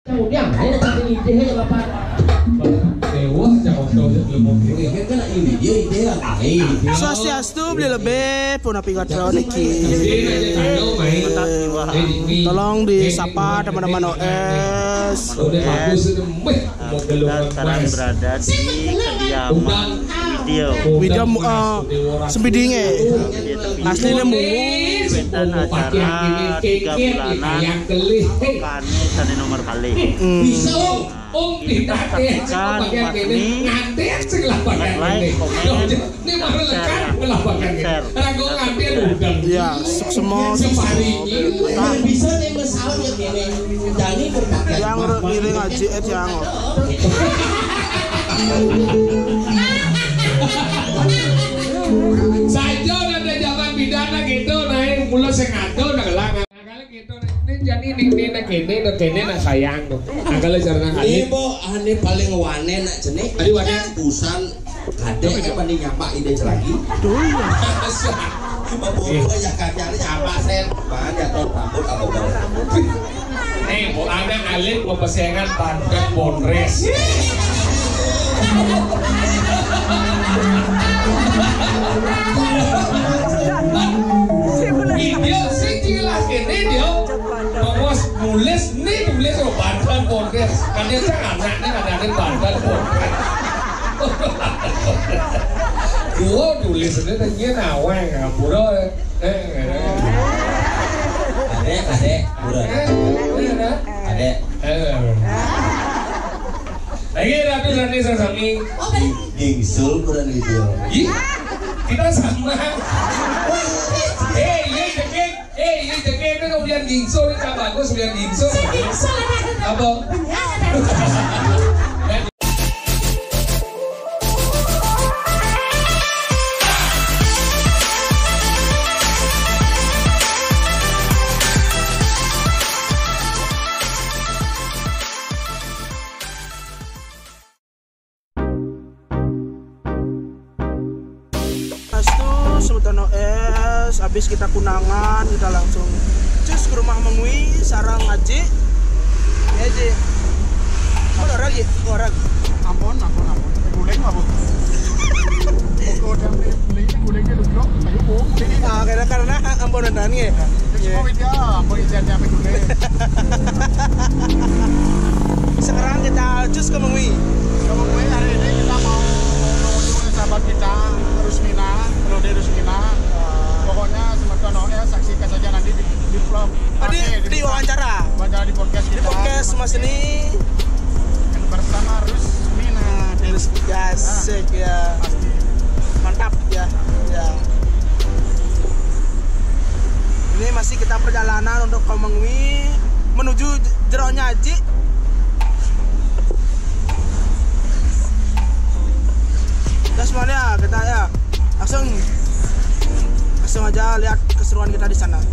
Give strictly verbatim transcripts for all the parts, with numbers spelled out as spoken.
Kemudian ada satu ide yang apa? Dewa jauh jauh lebih mungkin kan ini dia ide yang lain. Swastiastu beli lebih pun api kacau niki. Tolong disapa teman-teman O S. Dan sekarang berada di kediaman video. Video uh, sebidingnya. Aslinya mungu. Dan acara tiga bulanan kami tadi nomor kali. Bisa om tidak saksikan umat ini like, komen, share. Ya, semua bisa nih masalah yang ini jadi berbagai yang ini ngaji et yang saja ada zaman pidana gitu naik pulau sengaja udah gelang kali gitu ini jadi ini ini nak ini nak ini nak sayang tuh kalau cara kali ibu ane paling wane nak jenik adi wane busan ada yang paling nyapa ide lagi tuh ya bapak ya kakek nyapa sen banyak tahun rambut apa rambut nih bu anak alit mau persaingan bandar bonres video sih jelas ini dia ngomos nulis nih nulis lo bandar bonres kan dia cak anaknya ada bandar bonres gua nulis ini tanya nawang ngapura eh adek adek buran adek lagi rapi rapi sami gingsul buran video ih kita sama eh iya jekek eh iya jekek itu kemudian gingsul ini tak bagus kemudian gingsul apa Sultan O S, habis kita kunangan, kita langsung cus ke rumah Mengwi, sarang ngaji. Ya Ji. Mana orang Ji? Orang. Ampun, ampun, ampun. Guling apa? Pokok dan guling, gulingnya lupa. Ayo bohong. Ah, karena karena ampun dan ya. Semua dia, ampun isiannya apa guling. Sekarang kita cus ke Mengwi. Ke Mengwi hari ini kita mau mengunjungi sahabat kita Rusmina, Lode Rusmina. Pokoknya Semerton O S saksikan saja nanti di di vlog. Tadi di wawancara. Wawancara di podcast kita. Di podcast Mas ini bersama Rusmina. Terus asik ya. Pasti Mantap ya. Ya. Ini masih kita perjalanan untuk ke Mengwi menuju Jeronya Haji. Ya semuanya kita ya langsung langsung aja lihat keseruan kita di sana.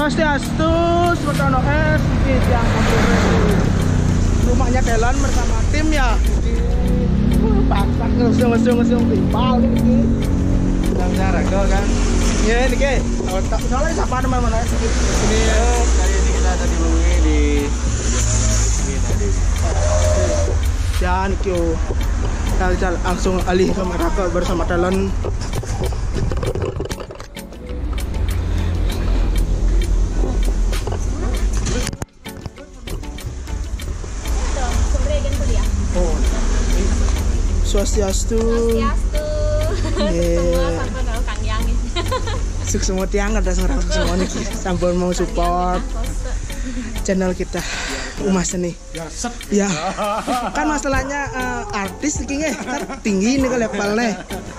Swastiastu, Semono es, ini yang rumahnya Delan bersama tim ya. Paksak ngesung-ngesung timpal ini. Sedang cara kau kan? Ya ini ke. Soalnya siapa teman-teman ya? Ini Kali ini kita ada di Bumi di tadi. dan kyo. Kita langsung alih ke mereka bersama Delan. Swastiastu. Swastiastu. Yeah. Semua sampun karo Kang Yang. Suk semua tiang ada seorang semua nih sampun mau support channel kita Umas Seni. Ya. Kan masalahnya uh, artis iki nggih kan tinggi nih levelnya.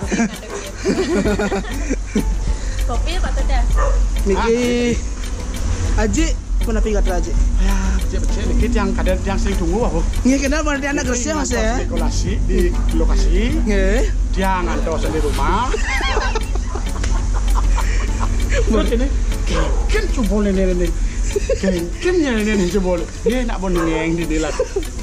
Kopi Pak Tete. Niki Aji pun api kata Aji. Ya, becek-becek dikit yang kadang yang sering tunggu apa? Nggih kenal berarti anak Gresik Mas ya. Dekorasi di lokasi. Nggih. Dia ngantos di rumah. Terus ini, kan coba ini ini, kengkemnya ini ini coba. Dia nak boneng di dilat.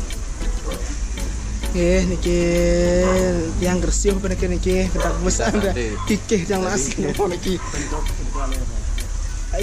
Eh niki yang Gresik apa niki niki kita besar dah kikih yang nasi niki. Ai.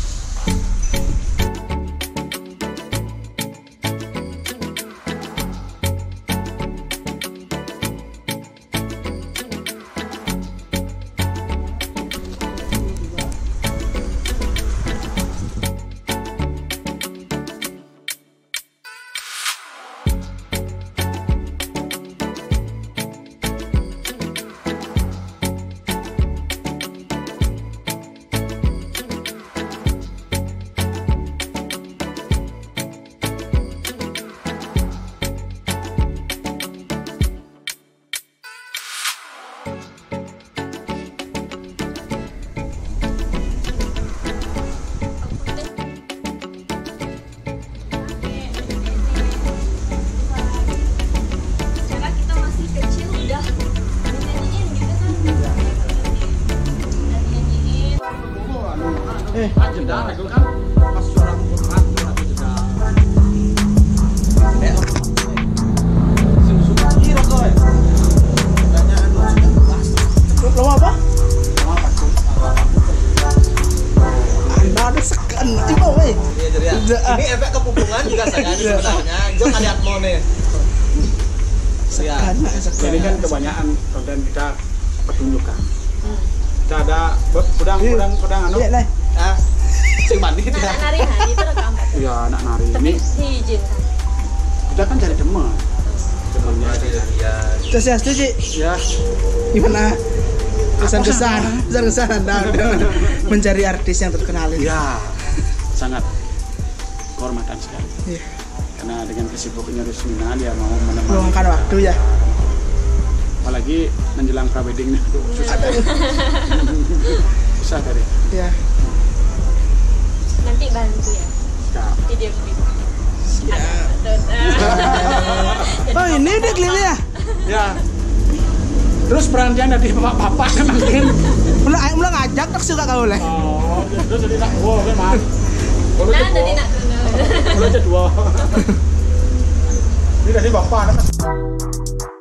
Cara kita masih kecil udah nyanyiin gitu kan. Udah nyanyiin. Eh Jeda, itu kan pas suara berat atau jeda. lo apa? Ada sekan coba weh. Iya jadi ya. Ini efek kepupungan juga saya sebenarnya. Jo kalian mau nih. Sekan Jadi kan kebanyakan konten kita pertunjukan. Kita ada pedang pedang pedang anu. Lihat lah. Ah, sing bandit Nah, ya. nari hari itu rekam. Iya, anak nari Tapi ini diizinkan. kita kan cari teman. Temennya dia. Swastiastu Ci. Ya, Gimana? Kesan-kesan, kesan-kesan Anda mencari artis yang terkenal ini. ya sangat kehormatan sekali. Iya. Karena dengan kesibukannya Rusmina dia mau menemani. Meluangkan waktu ya. Apalagi menjelang prawedding itu susah. Susah dari. Ya. Nanti bantu ya. Siap. Video klip. Siap. Jadi Oh ini udah clear ya? Ya. Terus perhatian dari bapak-bapak kan mungkin. Mulai mulai ngajak tak suka kau boleh. Oh, terus jadi nak wow kan mas. Kalau Nah, jadi nak Kalau jadi dua. Ini dari bapak kan.